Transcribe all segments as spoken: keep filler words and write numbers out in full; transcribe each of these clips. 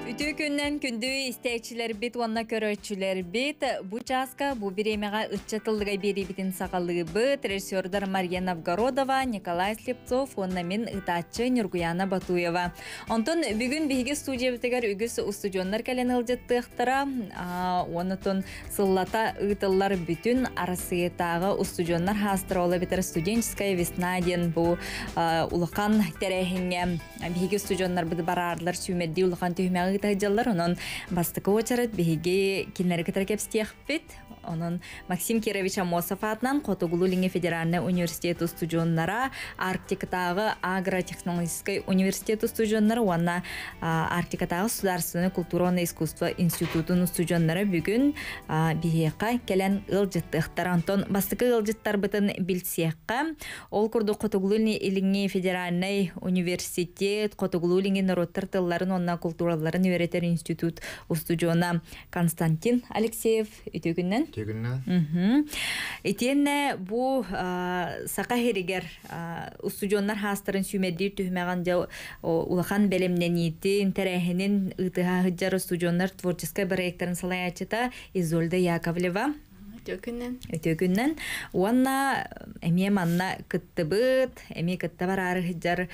Ütü gündən gündü istəyçilər bit wanna köröçülər bit bu çaska bu biremeğe ıççatıldığa beri bitin saqallığı bit rejissörler Mariya Novgorodova, Nikolay Slепцов, onna min ıtaççı Nurguyana Batuyeva. Onton bugün bihigi studiya bitigar ügüs ustudionlar kalen ılcıttıqtara onutun sillata ıtıllar bütün arasıyetağı ustudionlar hastır ola bitir Studенческая весна den bu ulukan terehinge bihigi studionlar bidi bararlar sümeddi ulukan tühmeği tağcallar onun bastıkı oçarıt bihigi kinleri kıtır kepstiyakbit onun Максим Кирович Амосов атынан Котогулу-Линге федеральный университет студионнара Арктикатағы агротехнологический университет студионнары уанна Арктикатағы государственный культурное искусство институтын студионнары бүгін бихеқа келен ылжыттықтар Антон бастықы ылжыттар бытын білсеққа ол күрді Котогулу-Линге федеральный университет Котогулу-Линге народтар тылларын онна культураларын өретер институт студиона Константин Алексеев үтігінен Тегүннән. Итенне бу сака херигер студионнар хастарын сүмеддир түһмәгән улахан белемнәнитин тәрәһенин ытыга хыҗар студионнар творческая проектларын салаячыта Изольда Яковлева. Тегүннән. Тегүннән. Уанна эме манна кыттыбыт, эме кытта барар хыҗар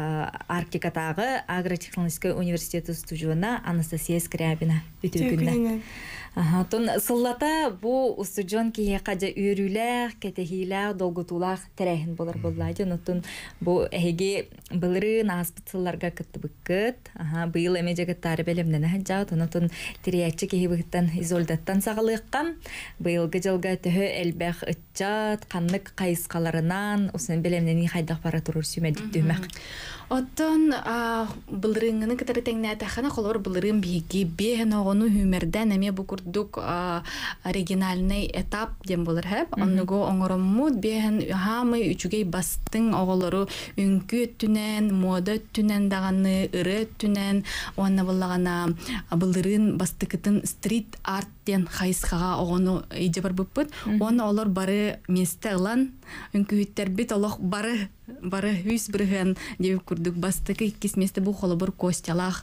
Арктикатагы агротехнологический университет студиона Анастасия Скрябина. Тегүннән. Ага, тон сыллата бу студион кие кажа үрүләр, кетехиләр, долгутулар тәрәһин булар буллады. Нутун бу эге былырын аспиталларга кыттыбыккыт. Ага, быйыл эмеҗеге тарбелемнән хаҗа, тонутун тириячи кебиттан изолдаттан сагалыккан. Быйылгы жылга төһө элбәх ытчат, канлык кайыскаларынан усын белемнән хайдак бара турыр сүмәдик төмәк. Оттон былырыңны кытары теңнәтә хана холор былырым биги бehen огону хүмердән эме бу курдук оригинальный этап дем булыр хәп. Онныго оңороммут бehen хамы үчүгей бастың оголору үнкү түнән, мода түнән даганы, ыры түнән, онна буллагана былырын бастыкытын стрит арт ден хайсхага огону иҗе бар буппут. Оны олар бары месте ылан үнкүттер бит олох бары бары хүс бирген деп күрдүк бастыкы иккис месте бу холобур костялах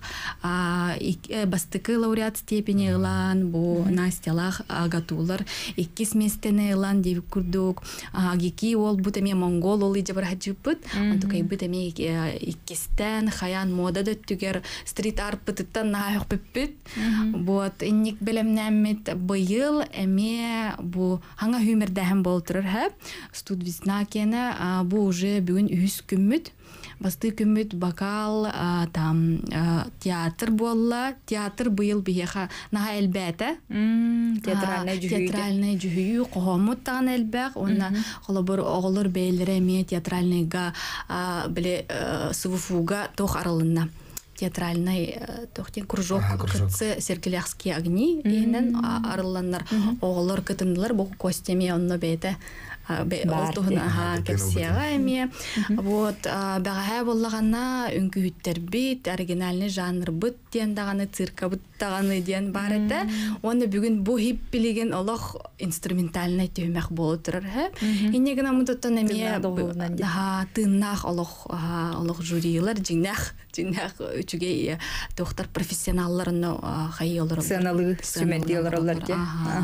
бастыкы лауреат степени ылан бу настялах агатулар иккис местене ылан деп күрдүк агики ол бу теме монгол ол иже бар хаҗыппыт антукай бу теме иккистен хаян мода дөттүгер стрит арт быттан нахык пиппит вот инник белемнәммит быйыл эме бу ханга хүмердә һәм болтырыр һәп студ весна кене бу уже бүгін үс күммүт басты күммүт бакал там театр болла театр быйыл бияха наха элбәтә театральный жүһү театральный жүһү кохомут тан элбәк онна холобор оголор бейлере ме театральныйга биле сувуфуга тох аралынна театральный тохтен кружок кытсы Сергелякские огни инен арылланнар оголор кытындылар бу костюме онно бете Олтуһун аха кепсияга эме вот бага боллагана үңкүттер бит оригинальный жанр бит ден даганы цирка бит даганы ден бар эте оны бүгүн бу хип билеген олох инструментальный төмөк болуп турар ха инегена мутаттан эме да тыннах олох олох жюрилар жинах жинах үчүгей доктор профессионалларын хайылыр сыналыгы сүмөдүлөр оларга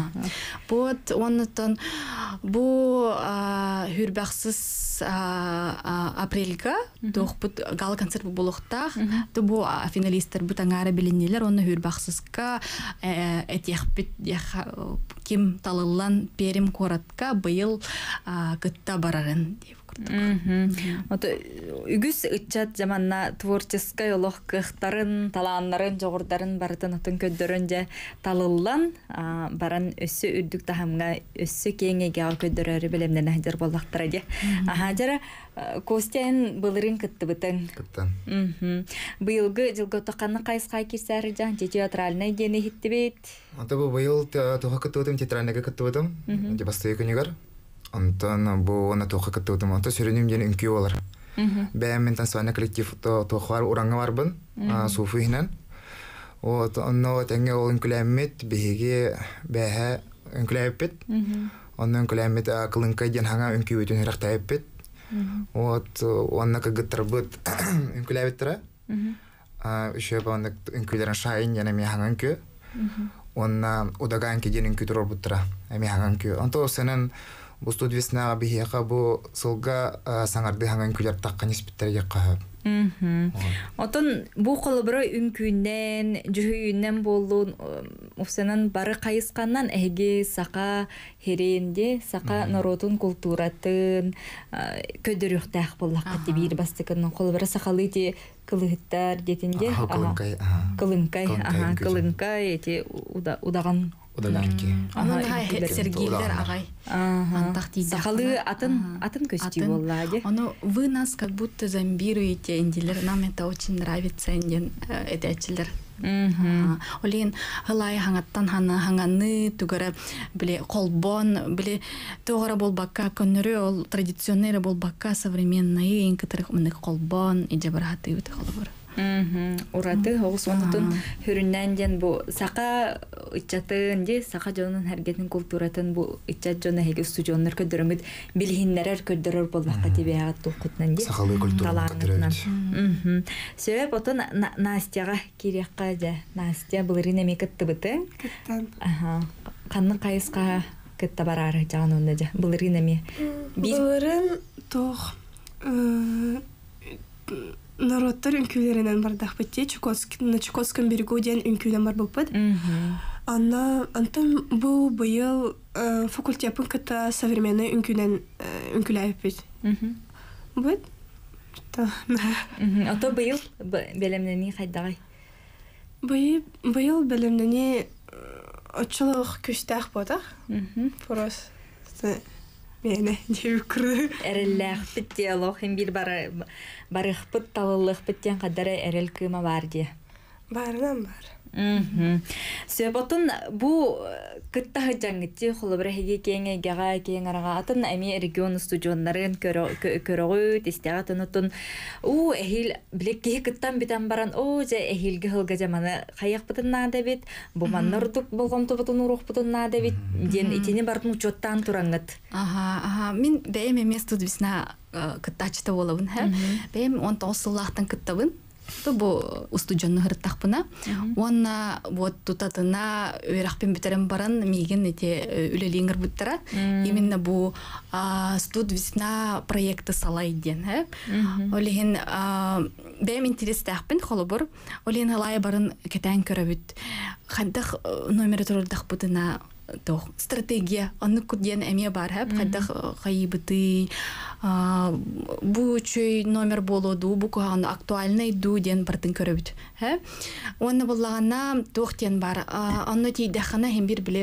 вот онутон бу хүрбәксез апрельга тохпут гал концерт булуктах то бу финалисттер бу таңары билиннелер оны хүрбәксезка этехпит ким талыллан перим коратка быйыл кытта барарын дип Вот үгүс ытчат заманна творческая олох кыхтарын, талааннарын, жогурдарын барытын атын көддөрөн же талыллан баран өссө үрдүк тахамга өссө кеңеге көддөрөрү билемнен хажар боллактар же. Хажара Костян былырын кыттыбытын. Кыттан. Быйылгы жылгы токанны кайсыга кирсәр жан театральный дене хиттибит. Ата бу быйыл тока кыттыбытым театральныйга кыттыбытым. Же басты күнүгөр. Антон бу аны тока кыттыбытым. Ата сүрүнүм ден үнкү болар. Бәм мен танцевальный коллектив тохлар уранга барбын. Суфы хинен. Вот онно теңге ол үнкүләммит биге бәһә үнкүләппит. Оннан үнкүләммит кылынка ден ханга үнкү үтүн рахтайппит. Вот онна кыгыттыр бут үнкүләбиттер. еще бандык инкүлерен шайын яна ми ханган кө. Онна удаган ки денин күтөр буттра. Ми ханган кө. Анто сенен бу студвесна бихяка бу сылга саңарды ханган күлер таккан испиттерге кахып. Мм. Отон бу колобро үнкүннен, жүһүйүннен болун, уфсанан бары кайысканнан эге сака херенде, сака народун культуратын көдөрүктәк буллакка дибир бастыкын колобро сакалы ди кылыттар детинде. Кылынкай. Кылынкай, аха, кылынкай эти удаган Удаганки. Анан Сергейлер агай. Антак дейді. Сакалы атын атын көстү боллади. Оно вы нас как будто зомбируете, индилер. Нам это очень нравится, индин эдечилер. Олин хылай хаңаттан хана хаңаны тугара биле колбон биле тогара болбакка көнөрү ол традиционный болбакка современный эң кытырык мыны колбон иже бараты үтө холбор. Мм. Ураты хогус онтун хүрүннән ден бу сака ичатын де сака жонун хәргетин культуратын бу ичат жона хеге студионнар көдөрөмөт билгиннерер көдөрөр болбакка тибега тукутнан де. Сакалы культура көдөрөт. Мм. Себеп отон Настяга кирекка же. Настя булырын эме кыттыбыты. Кыттан. Аха. Канны кайыска кытта барары жагынында же. Булырын эме. Булырын тох народтар үнкүлеринен бардах битти, Чукотск, на Чукотском берегу ден үнкүлен бар болпад. Анна, антон бу быйыл факультетпын кыта современный үнкүлен үнкүләйп бит. Бут? Ото быйыл белемнени кайдагай? Быйыл белемнени очылык күстәк бодах. Просто Мене деп күрді. Әрелләқ бітте алох, хем бір барық бұт талылық біттен қадары әрел кыма бар де. Барынан бар. Сөйботын бұл кыттағы жаңгытте қолыбыры хеге кеңе геға кең араға атын әме регион студионларын көріғі тестеға тұнытын о әхіл білекке кыттан бітен баран о жа әхілгі ғылға жаманы қаяқ бұтын нады бет бұл маннырдық болғамты бұтын ұруқ бұтын нады бет ден етені бардың учоттан тұраңыт. Ага, мен бәйім емес студвесна кыттачыта болабын. Бәйім он тоғыз кыттабын. То бу устуджонну хырттакпына. Онна вот тутатына өракпен битерем баран миген эте үлелиңер буттара. Именно бу студвесна проекты салай ден, ха. Олеген бем интерестакпын холобор. Олеген алай барын кетен көрөбүт. Хандак номер турдак бутына то стратегия анны куден эме бар ха. Хандак кайбыты бу чөй номер болоду, бу каган актуальный ду ден бартын көрөбүт. Ха? Онны буллагана тохтен бар. Анны тийдахана хем бир биле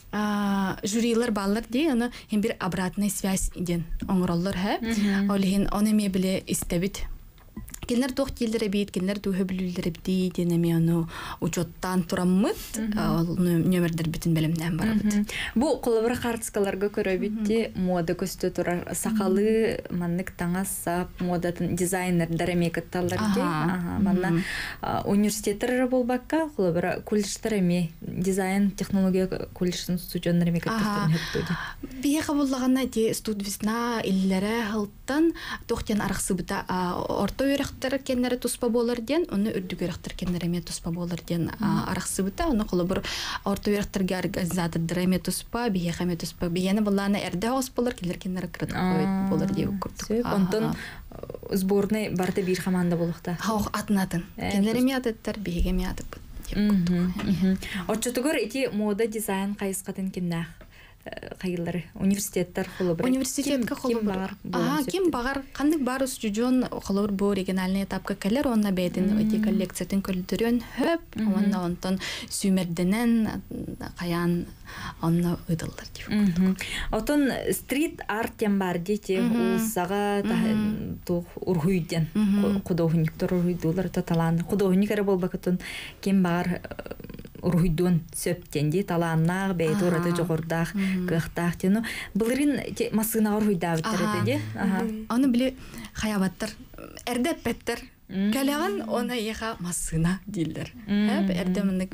жюрилер баллар ди, аны хем бир обратная связь ден оңроллар ха. Олеген аны ме биле истебит. Кинлер тох тилдер бит, кинлер төхө билүлдер бит, денеме аны учоттан тураммыт, номердер битин белемден барабыт. Бу колобра картскаларга көрө битти, мода көстө турар, сакалы маннык таңа сап, модатын дизайнерлер эме катталар ди. Ага, манна университеттер болбакка, колобра колледждер эме дизайн технология колледждин студенттер эме катталар хеттү. Бие кабыллаганда ди студвесна иллере хылттан тохтен араксыбыта орто өрөктөр кеннери туспа болор ден, уну үрдүгөрөктөр кеннери эме туспа болор ден араксыбыта, уну колобур орто өрөктөргө организатордор эме туспа, бие эме туспа, биени булланы эрде хос болор, келер кеннери кырдык койот болор деп курдук. Онтон сборный барда бир команда болукта. Хох атнатын. Кеннери эме атыттар, бие эме атып деп курдук. Очотугор эти мода дизайн кайыскатын кимнах? Кайылары университеттер холобыр. Университетке холобыр. Ага, ким багар кандык бар студион холобыр бу региональный этапка келер, онна бедин эти коллекциятын көлдөрөн хөп, онна онтон сүймерденен каян онна ыдылдар деп. Отон стрит арт тем бар дите, улсага тух ургуйден. Кудоуниктор ургуйдулар таталан. Кудоуникер болбакытын ким бар ургуйдун сөптенди талааннаа бейт урады жогордах кыхтах тено булырын масына ургуйда битерди де. Аны биле хаябаттар эрде петтер каляган она еха масына дилдер. Хәп эрде мене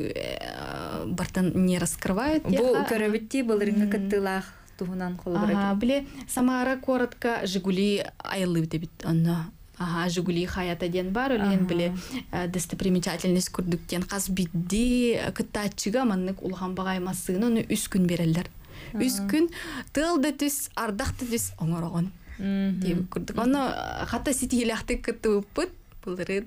бартан не раскрывают. Бу көрөбитти булырын кыттылах туһунан колбырак. Биле Самара коротко Жигули айылы бит аны Ага, Жигули хаята ден бар, олен біле достопримечательность күрдіктен қас бидді кыттачыға маннык улған бағаймасыгын оны үс күн берелдер. Үс күн тылды түс, ардақты түс оңырағын. Дейбі күрдік. Оны қата сетилақты кытты ұппыт, бұлырын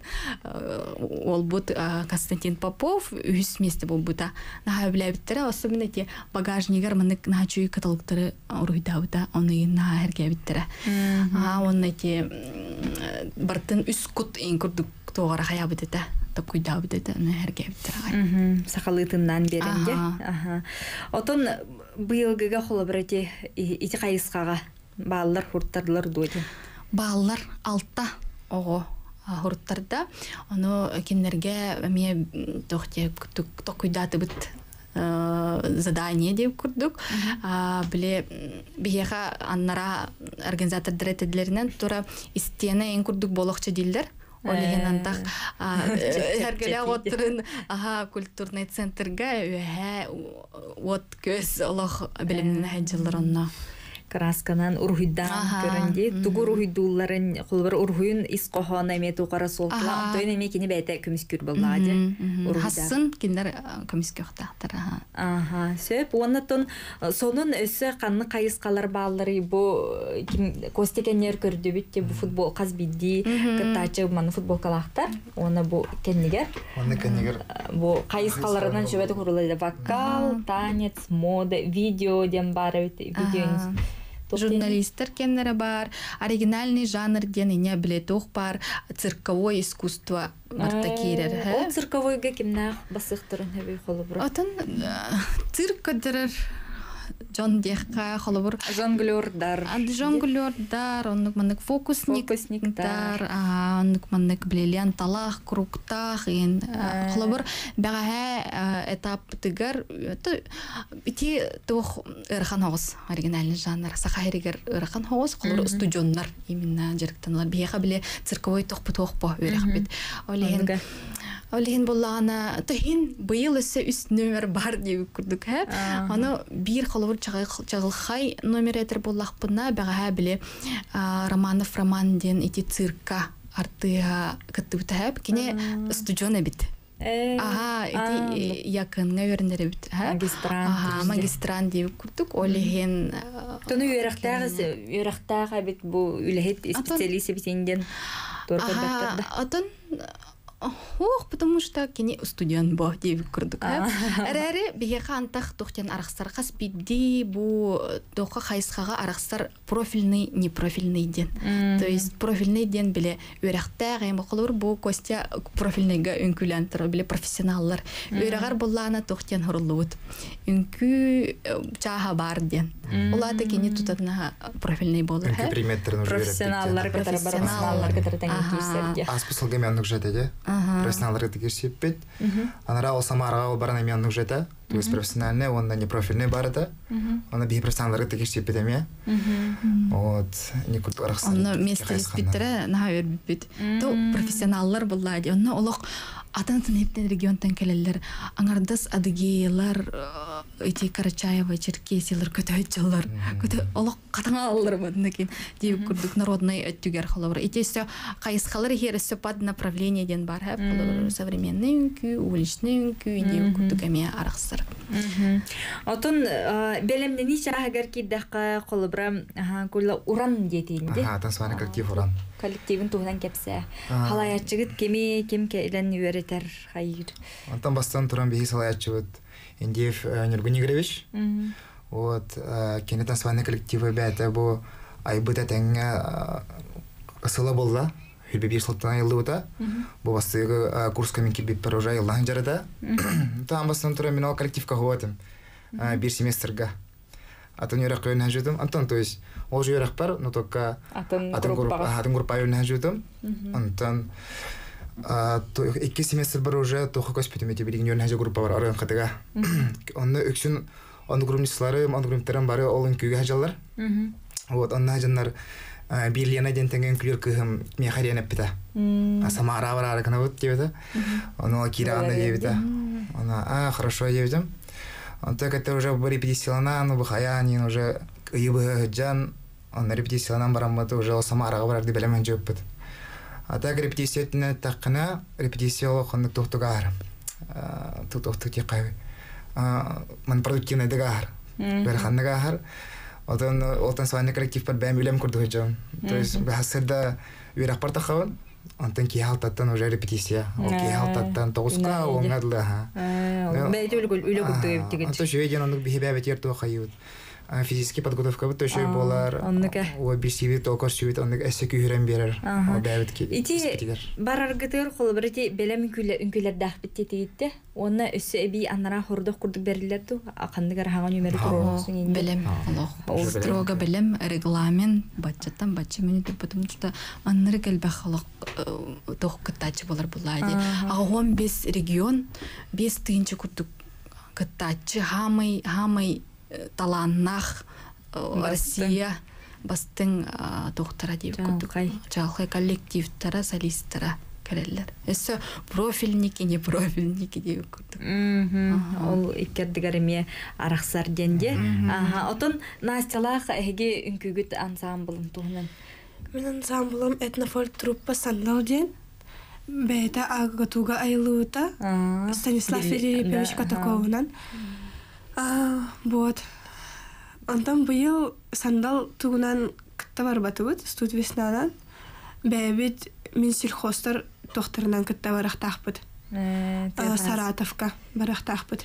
ол бұд Константин Попов үс месті бұл бұта. Наға білі біттірі, особенно те багажнигер маннык наға чүйі каталықтары ұрыйдауыда, оны наға әрге біттірі. Оны те бартын үс күт ең күрдік тоғара қая бұдыда. Топ күйдау бұдыда, оны әрге біттірі. Сақалытыннан берінде. Отын бұйылғыға қолы бір әте ити қайысқаға балылар, хұрттарлар дуады? Балылар алтта оғы. Хурттарда, оно кимнерге мне тохте токуйдаты бит задание деп курдук. Биле бияха аннара организатор директорлеринен тура истене эн курдук болохчу дилдер. Олеген антак әргеле отырын аха культурный центрга үһә вот көз Аллах билимнен хаҗылларына. Красканан урхуйдан көрінді. Тугур урхуйдуларын қолбар урхуйын исқоғана емету қара солтыла. Тойын еме кені бәйті көміс көр болады. Хасын кендер көміс көқтақтыр. Сөп, онытын сонын өсі қанны қайысқалар балылары бұл костекенер көрді бітте бұл футбол қаз бидді кіттачы маны футбол қалақтар. Оны бұл кеннігер. Оны кеннігер. Бұл қайысқаларынан жөбәді құрылайды. Вокал, танец, мода, видео дем бары видеоңыз. Журналистер кеннері бар, оригинальный жанр деніне білетуқ бар, цирковое искусство марта керер. Ол цирковойға кемнақ басықтырын әбей қолы бұра? Отын циркадырыр Жон дехка холобур жонглёрдар. Жонглёрдар, оннук маннык фокусниктар, оннук маннык билелен талах, круктах, ин холобур бага этап тыгар бити тух ырхан хогус оригинальный жанр. Сахаригер ырхан хогус, холобур студионнар именно жерктанлар бияга биле цирковой тух бутух по үрэх бит. Олен Олен боллана тахин быйыл эссе үс номер бар деп күрдүк ха. Аны бир холовур чагылхай номер этер боллакпына бага биле Романов Роман ден ити цирка артыга кыттыбыта кине студиона бит. Ага, ити якынга өрнере бит ха. Магистран. Ага, магистран деп күрдүк. Олен тону өрөктагы өрөктага бит бу үлехет специалист битенден торготтарда. Атон Ох, потому что кини студент бо деп күрдүк. Әрәре бияга антах тохтен аракстар кас бидди бу тока хайсхага аракстар профильный, непрофильный ден. То есть профильный ден биле үрәктәгә эм кылыр бу Костя профильныйга үнкүләнтер биле профессионаллар. Үрәгәр буллана тохтен хурылып. Үнкү чаха бар ден. Улар да кини тутатна профильный булыр. Профессионаллар катар профессионаллар катар тәңгән Аспысылга мәннек жәдәге. Профессионаллар тегерсеп бит. Анара ол Самарага ол барына мәннек жәдә. То есть профессиональный, он не профильный барда. Он би профессионаллар тегерсеп бит. Вот, не культурах. Он место испитре на бит. То профессионаллар булла. Он олох Атантын ептен регионтан келелер, аңардас адыгейлар, эти Карачаева, Черкесиялар, көтөйтчалар, көтө олық қатаңа алылыр бадынекен, дейіп күрдік народный өттігер қолабыр. Эти все қайысқалар хер все под направление ден бар, современный үнкі, уличный үнкі, дейіп күрдік әме арақсыр. Отын белемдені шағагар кейдаққа қолабыра көйлі уран детейінде? Ага, танцевальный коллектив уран. Коллективін туғынан кепсе. Халаятчығыт кеме, кем келен үйеретер хайыр. Антон бастан туран бейі салаятчығыт Индиев Нюргун Игоревич. Вот, кені танцевальный коллективі бәті бұл айбыт әтәңі ысылы болды. Хүлбе бейі сылттан айылды бұта. Бұл бастығы курска мен кебіп бір ұжа айылдан жарыда. Там бастан туран мен ол коллективка қуатым. Bir семестрға. Атын үйрек қойын әжудым. Антон, то есть, ол же үйрек бар, но только атын группа үйрек әжудым. Антон, екі семестр бар уже тоқы көспетім өте білген үйрек әжу группа бар арығын қатыға. Онны өксін, онды группнислары, онды групптерін бары олын күйге әжалар. Вот, онны әжанлар бирлена ден тәңген күлер күйім мехариян әппіті. Сама ара-ара арықына өт дебеді. Оны ол кирағаны дебеді. Оны, а, хорошо дебедім. Он так это уже репетиционно, ну бахаянин уже ибы джан, он репетиционно барамбаты уже Самара говорит, где белем джоппет. Ата репетиция тақына репетиция қанды тоқтығар. Тоқтық текай. Ман продуктивный дегар. Берханнагар. Отан отан свайна коллектив под бэм билем курду хожам. То есть бахасырда вирах партахаван. Антон кихалтаттан уже репетиция. Кихалтаттан тоғызға оңадылы. Бәйті үлі күлді өптігіч. Антон шведен онық бихебе бетер туа қайуд. Физический подготовка вот тоже болар. О бисиви только сюит, он эссе кюрем берер. Ити бараргытыр холбырыти белем үнкүлер дахбит тетигитте. Онна өссө эби анара хордох курдук берилерду. Акандыгар хаңа нөмері туросун инде. Белем, Аллах. Строго белем, регламент, бачаттан бачы менитер, потому что аннары келбэх Аллах тох кытачы болар булайды. Агуам бес регион, бес тыйынчы курдук кытачы, хамай, хамай таланнах Россия бастың доктора дейб күттік. Жалқай коллективтара, солисттара кәрелер. Өсі профильники, не профильники дейб күттік. Ол иккердігер еме арақсар денде. Отын Настялақ әге үнкүгіт ансамблын туғынан? Мен ансамблым этнофольк труппа «Сандал» ден. Бәйті ағығатуға айлуыта. Станислав Филиппович Катаковынан. Вот. Антон быйыл «Сандал» тугунан кытта барбатыбыт, студ веснанан. Бәйбит мен сельхозтар тохтарынан кытта барақтақпыт. Саратовка барақтақпыт.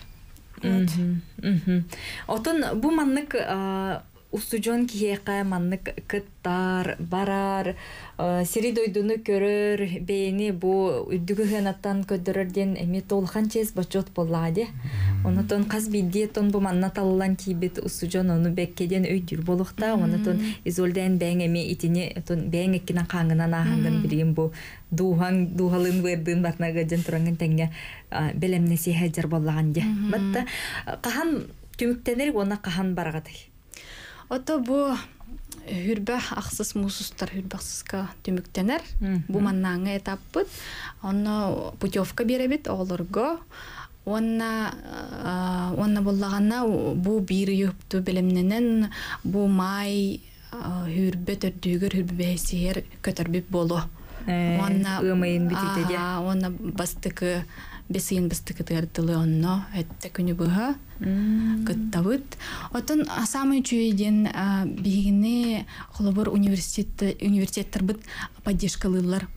Отын бұ маннык устужон киеқа маннык кыттар, барар, сири дойдуну көрөр, бейни бұ үддігі ғанаттан көддірерден әме толған чез бачот болладе. Онытон қаз бидде тон бұ манна талылан кейбет устужон оны бәккеден өйдір болықта. Онытон изолден бәң әме итіне бәң әккінен қаңынан ағандан білген бұ дуғалын вердін барна ғаджан тұраңын тәңе бәлемнесі хәджар боллаған де. Бәтті қахан түміктенер, оны қахан барғады. Ото бу хүрбәх ақсыз мусустар хүрбәхсызға түміктенер. Бу маннаңы этаппыт. Оны путевка беребет оғылырға. Онна боллағанна бу бир юпту білімненен бу май хүрбет өрдігір хүрбәсігер көтірбіп болу. Өмайын бітетеде. Онна бастықы бесейін бастықы тәрділі онна әтті күні бұға кыттабыт. Отын самый чүйеден бігіне қолыбыр университеттер бұд поддержкалылар.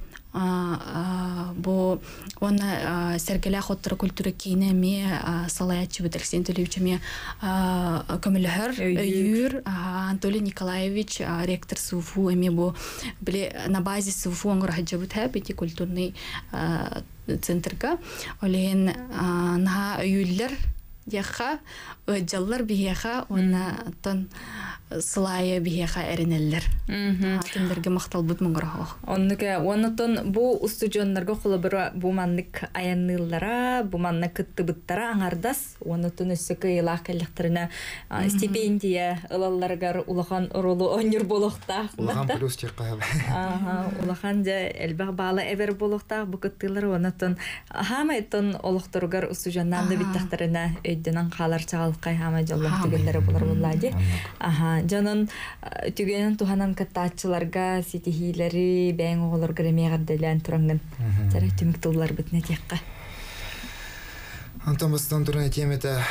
Бо оны сәргелі қоттыры культура кейіне ме салаятчы бұд Алексей Анатольевича ме көмілігір үйір Анатолий Николаевич ректор СУФУ эме бо на базе СУФУ оңғыр хаджа бұд хэп эти культурный центрга олеген наға үйілер яха жаллар бияха она тон слая бияха эренеллер. Атымдерге мактал бут мыңгырага. Оннуке оннотон бу устужоннарга холобура бу маннык аянныллара, бу маннык кыттыбыттара аңардас, оннотон өссөкө илах келлектерине стипендия ылалларгар улахан ролу онюр болохта. Улахан плюс чекка. Ага, улахан же элбах бала эбер болохта бу кыттылар оннотон хамайтон олохторгар устужоннанда биттахтерине өйдөнөн калар чагалкай хама жоллох дегендери булар буллади. Аха, жанын түгенен туханан каттаачыларга ситихилери бәң оголор гремегарделен туранган. Жара түмүктулар битне текка. Антон бастан турна темета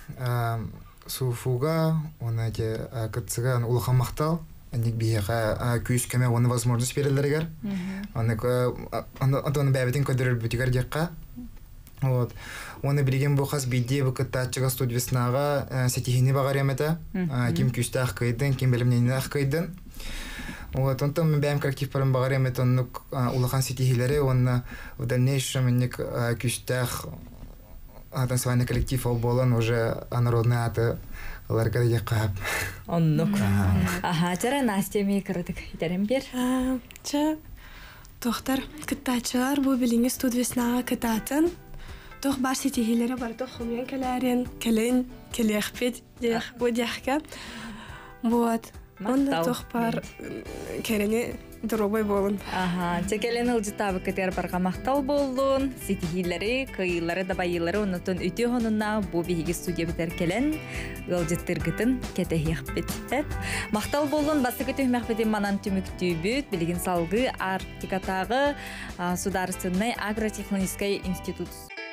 суфуга, она те катсыган улахан мактал, аник бияга күйүскеме оны возможность берилеригер. Анык антон бәбетин көдөрүл бүтүгөр жакка. Вот. Оны билген бу хас бидде бу каттачыга студиясынага сетихини багаремета. Ким күстах кыйдын, ким билимнени акыйдын. Вот, онтон мен бәм коллектив парам багаремета, онук улахан сетихилери, онна в дальнейшем ник күстах танцевальный коллектив ол болан уже народный аты ларга якап. Оннук. Аха, жара Настя микротик итерем бер. Ча тохтар каттачылар бу билинге студиясынага кататын. Тох бар сетихилери бар, тох хумян каларин, калин, калехпет, дях, бу дяхка. Вот. Он тох бар керене дробой болын. Ага, текелен ылжытабы кетер барға мақтал болуын, сетихилері, кыйлары да байылары онытын үті ғонына бұ бейгі студия бітер келен ылжыттыргытын кетехек бет. Мақтал болуын басы көтөх мәқбетін манан түміктүй бүт, білігін салғы Арктикатағы Сударственный агротехнический институт.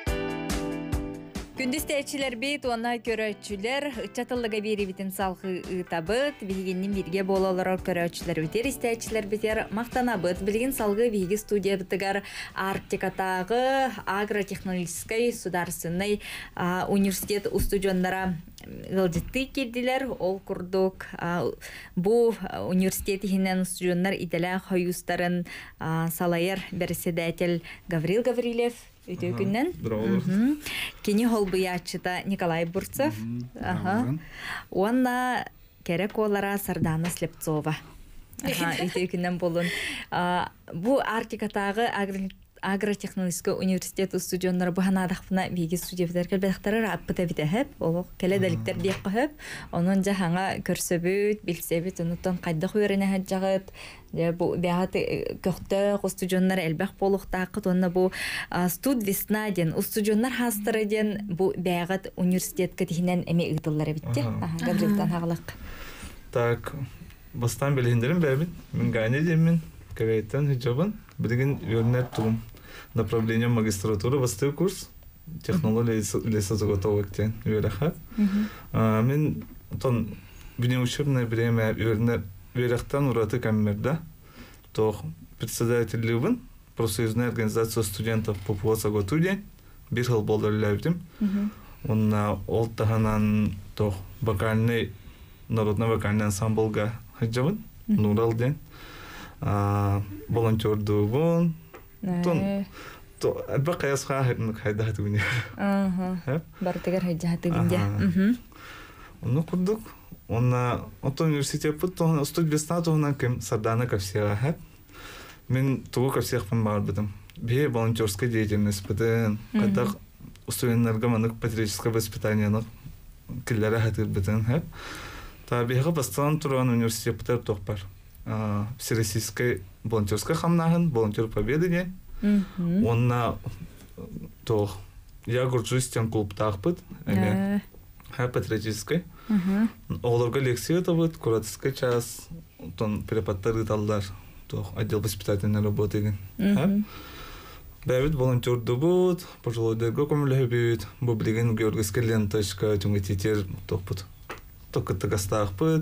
Күндіз тәйчілер бейт, ona көрәтчілер, ұтчатылыға бері бітін салғы ұтабыт, бейгеннен бірге болалары көрәтчілер бітер, істәйчілер бітер, мақтанабыт, білген салғы бейгі студия бітігар Арктикатағы агротехнологический Сударственный университет устудиондара ғылжетті келділер, ол күрдік. Бұл университет хинен устудиондар иделі қойыстарын салайыр бәріседәтел Гаврил Гаврилев, өте күннен. Кені холбыячыта Николай Бурцев. Онна керек олара Сардана Слепцова. Өте күннен болын. Бұл Арктикатағы агротехнологический университет студионлары бұханадақпына бейгі студия бітер бәқтары раппыта бітәхіп, ол кәлі дәліктер дейк қығып, оның жағаңа көрсөбіт, білсебіт, ұныттан қайдық өріне әджағыт, бәғат көқті студионлар әлбәқ болуқтақыт, онына бұл студ весна ден, студионлар хастыры ден, бұл бәғат университет кәтігінен әме ұйтылары бітті. Габрилтан хағылық. Так, бастан білгендерім бәбін, мен ғайне демін, кәвейттен хиджабын, білген өрнер тұғым. Направление магистратуры, восьмой курс, технология лесозаготовок-тен, вераха. Мен тон внеучебное время верахтан ураты камерда, то председатель профсоюзной организации студентов по поводу bir yıl болдырылабдым. Он ол таханан то вокальный, народный вокальный ансамбльга хаджабын, Нуралден, волонтердугун. Тон то әлбәқ қаясқа қайда хаты біне. Бартығар хайда хаты бінде. Оны құрдық. Оны университет бұд, студ весна тұғынан кем Сардана кәпсияға хәп. Мен тұғы кәпсияқпын бар бұдым. Бе волонтерская деятельность бұдын. Қайдақ студентлерге манық патриотическое воспитаниянық кіллері хаты бұдын хәп. Та беға бастан тұрған университет бұтар тоқ бар. Всероссийской волонтерской хамнахын, волонтер победы не. Онна то я горжусь тем клуб тахпыт, эме патриотической. Оларга лекция это вот кураторский час, тон преподаватель талдар, то отдел воспитательной работы. Бәвит волонтер дубут, пожилой дерго комлебит, бублиген георгиевский ленточка, тюнгетитер топут, только тагастахпыт.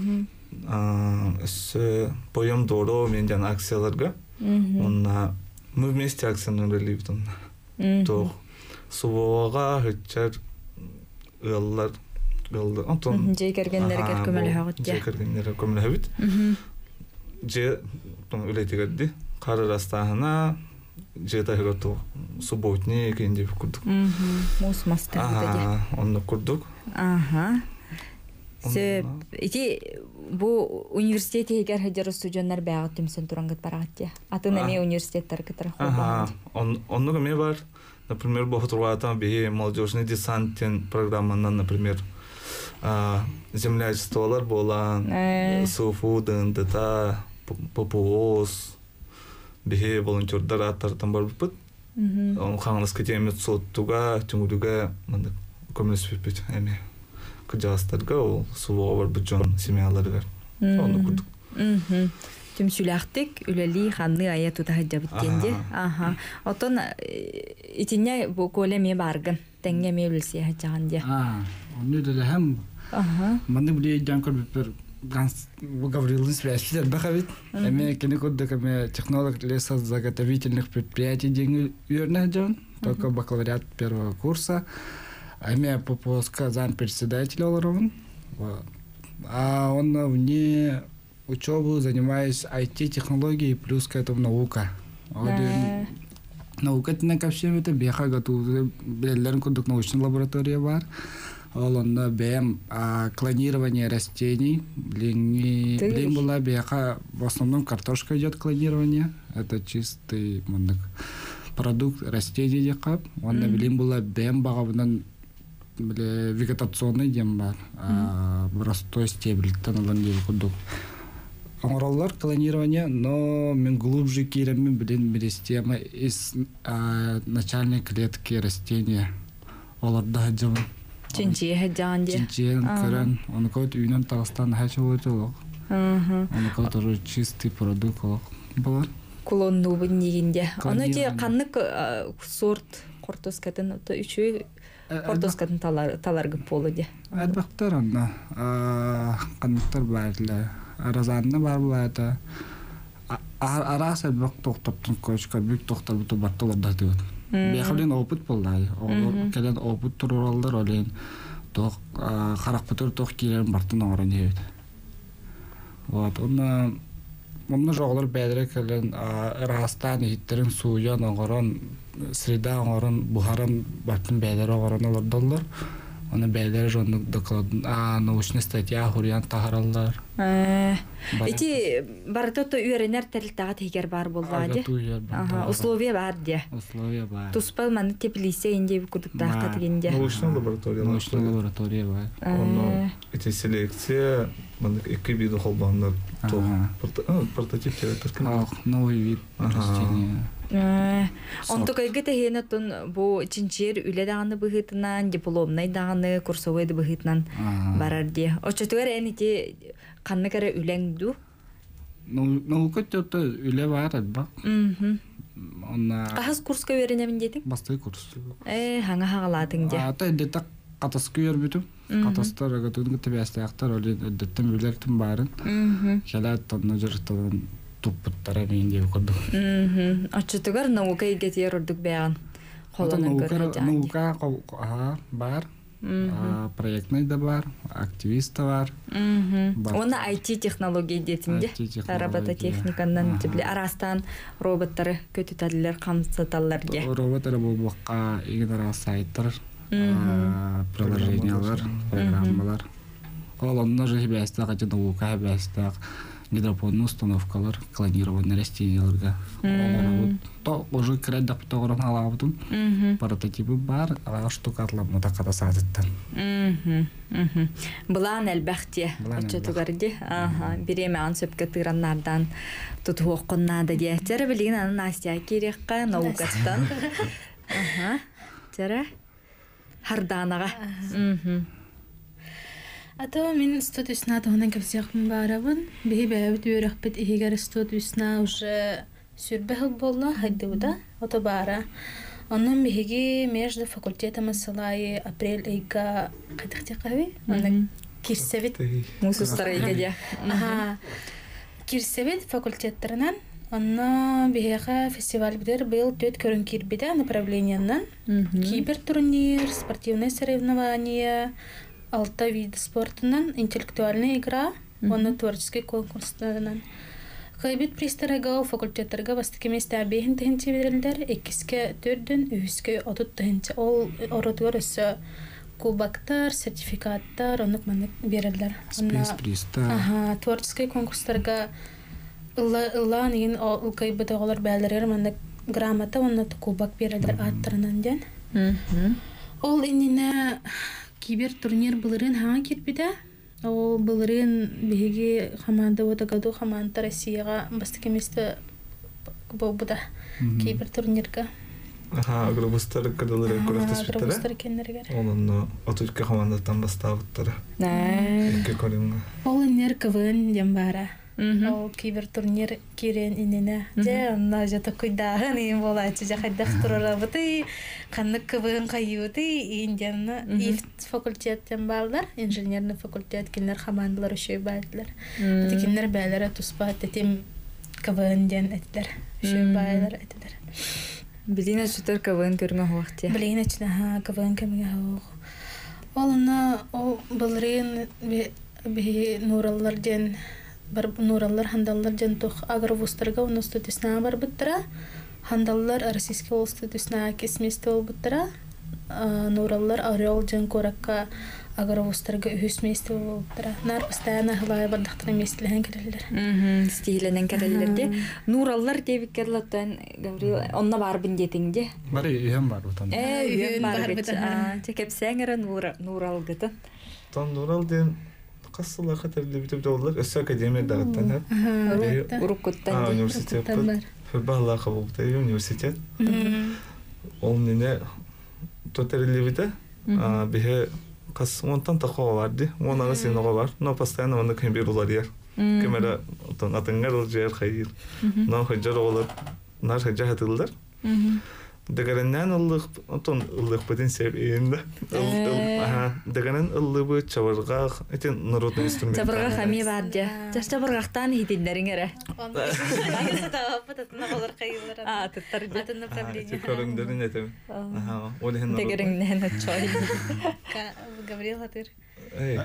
Поем доро менден акцияларга. Онна мы вместе акцияны релиптон. То сувоға хытчар ыллар ылды. Антон жей кергендерге көмөлө хагыт. Жей кергендерге көмөлө хагыт. Же тон үлетигерди. Кары растахына же тагырту субботний кенде курдук. Мус мастер. Онны курдук. Ага. Сөп, ити бу университет егер хаджар студенттер бәгат түмсен турангыт барагатты. Атын эме университеттер кытыр хобба. Он оннуга ме бар. Например, бохотурватан бе молодежный десанттен программанан, например, землячестволар болан, суфудын, дата, попуос, бе волонтердар аттартан бар бупыт. Он хаңлас кетемет соттуга, түңүдүгө мындык көмөлөспөйт эме. Кыжастырга ол суға бар бұджон семьялары бар. Оны күрдік. Түмсүләқтік үләли қанны ая тұтағы жабыткенде. Отын итіне бұл көлі ме барғын, тәңге ме үлсе хачағанде. Оны да әм. Маны бұле жанкөр бүпір Гавриловны связь бахавит. Эме кені көрдік әме технолог лесозаготовительных предприятий деньги үйерне жон. Только бакалавриат первого курса. Эме Поповска зам председатель оларовын. А он вне учебы занимаюсь ай ти-технологией плюс к этому наука. Наука тина капшем это беха готовы. Беллерн курдук научная лаборатория бар. Он бэм клонирование растений. Блин была беха в основном картошка идет клонирование. Это чистый продукт растений декап. Он блин была бэм багавнан вегетационный дем бар. Простой стебель танылан дел курдук. оңороллар клонирование, но мен глубже киремин билен меристема из а, начальной клетки растения. Оларда хаджабын. Чинчи хаджан де. Чинчиен кыран, он кот үйнен Тагыстан хачылы. Он кот уже чистый продукт болар. Клонну бун дегенде. Аны те каннык сорт кортоскатын то үчү кортоскатын талар таларгы болу де. Адбактар анда канныктар барлы. Аразанна бар булата. Араса бак токтоптун көчкө бүк токтор буту баттыларда деп. Бехлен опыт болду. Ол келен опыт туралдар олен ток каракпытыр ток кирен бартын орон деп. Вот, он Мамна жоғалар бәдірі кәлін Растан ехеттерін суян оғыран, среда оғыран, бұхаран бәттін бәдірі оғыран олардалар. Оны бәдірі жондық дықладын, научный статья хұриян тағаралар. Эти бардото үйренер тәрілтаға тегер бар болды, аде? Агату үйер бар. Условия бар, де? Условия бар. Туспал маны теплесе инде күрдіктаға тегенде? Научная лаборатория. Научная лаборатория бар. Оны эти селекция, мандық екі биді қолбағында прототип терапевтер. Новый вид растения. Он только где-то хена тон бо чинчер үледағаны бұғытынан, дипломнай дағаны, курсовойды бұғытынан барарди. Очетуар әнете қанны кәрі үләңду? Наука төті үле бар әдба. Қағыз курска өрінемін дедің? Бастай курс. Хаңа хағаладың де? Ата әдетті қатасқы өр бүтім. Қатастар әгатуын күтті бәстіяқтар олен әдеттен үлердің барын. Келі әттіні жұрттығын туппуттара мен деп көрдім. Очетугар наука егетер үрдік бәған? Наука бар. Проектный да бар, активиста бар. Оны ай ти-технология детінде, робототехникандан тепле арастан роботтары көтітәділер қамсаталар де. Роботтары бұл бұққа егін сайттар, приложениялар, программалар. Ол онына жүйі бәстіғ, әті наука бәстіғ, гидропонный установкалар, клонированный растенияларға. То уже креддап тоғырын алабыдым. Прототипі бар, аға штукатлам отақата садыттан. Бұлан әлбәқте, өтчетігірді. Береме ан сөпкі тыраннардан тұту оқыннады де. Тәрі білген аны Настя керекқа, наукаттан. Тәрі харданаға. Ато мен студиясына тоғынан көпсеқпін барабын. Бейі бәйбіт өріқпет егер студиясына уже сүрбәхіл болла хайдыуда. Ото бара. Оннан бейге между факультетом Салайы апрель айга қайтықты қави? Оннан кирсевет. Мусустар айга де. Кирсевет факультеттерінен. Онна бейге фестиваль бідер был төт көрін кирбеде направлениянан. Кибертурнир, спортивное соревнование, алта виды спортынан, интеллектуальная игра, оны творческий конкурстарынан. Кайбет пристарыга факультеттерге бастыки месте абейхин тыхынчы берілдер, экиске төрдін, үйіске отут тыхынчы. Ол оротуар өсі кубактар, сертификаттар, онық манық берілдер. Спейс-пристар. Творческий конкурстарга ылан егін кайбет оғалар бәлдерер, манық грамота, онық кубак берілдер аттарынан ден. Ол иніне кибер турнир былырын хаң кирбиде. Ол былырын беге команда ода году команда Россияга бастыки месте болбуда кибер турнирга. Аха, агробустар кадалары көрөктөс биттер. Агробустар кеннергер. Онун отурка командатан бастабыттар. Эки колумга. Ол нер КВН дем бара. Ол кибер турнир кирен инене. Же онна жата куйдагын ин болачы жахайдах турарабыты. Канны КВН кайюты индианна ифт факультеттен балдар, инженерный факультет кинер командалар үшөй байлар. Ати кинер байлар туспат этим КВН ден этлер. Үшөй байлар этлер. Билина чутар КВН көргөн вакытта. Билина чна КВН кемге хог. Олна о былрын бе нураллар ден бар нураллар хандаллар ден тох агровустарга уну студиясына бар биттера. Хандаллар Российский студиясына кесместе бол биттера. Нураллар Орел ден коракка агровустарга үсместе бол биттера. Нар постоянно хлай бардактар местелен керелер. Мм, стиленен керелерде. Нураллар дебикерлаттан Гаврил онна бар биндетинде. Бар үйен бар бутан. Э, үйен бар бит. А, чекеп сеңере нуралгыты. Тон нурал ден Кассыла хатерле битеп доллар өсө академия дагыттан ха. Урукуттан. Университет. Фебала кабылды университет. Ол нене тотерли бите. А бихе кас онтан тахо варды. Онага сенога бар. Но постоянно онда кембирулар яр. Кемера отон атынгар жер хайыр. Но хаҗар олар нар хаҗа хатылдар. Дәгәреннән уллык отон уллык битен сәбиендә. Аха, дәгәрен уллыбы чабырга, этен народный инструмент. Чабырга хами барды. Чабыргактан хитиннәриңәрә. Багыса да апатына булыр кайылар. А, таттар Атын направление. Көрөңдөрүн этем. Аха, олен. Дәгәреңнән чой. Гаврил Хатыр. Эй.